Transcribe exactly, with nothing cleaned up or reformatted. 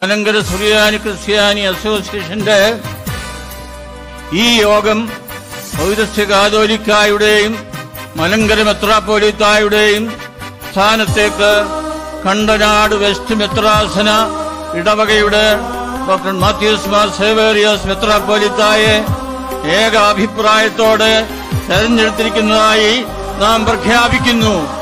മലങ്കര സുറിയാനി ക്രിസ്ത്യാനി അസോസിയേഷന്റെ ഈ യോഗം പൗരസ്ത്യ കാതോലിക്കായുടെയും മലങ്കര മെത്രാപ്പോലീത്തായുടെയും സ്ഥാനത്തേക്ക് കണ്ടനാട് വെസ്റ്റ് മെത്രാസന ഇടവകയുടെ ഡോക്ടർ മാത്യൂസ് മാർ സേവേറിയസ് മെത്രാപ്പോലീത്തായെ ഏക അഭിപ്രായത്തോടെ തെരഞ്ഞെടുത്തിരിക്കുന്നതായി നാം പ്രഖ്യാപിക്കുന്നു.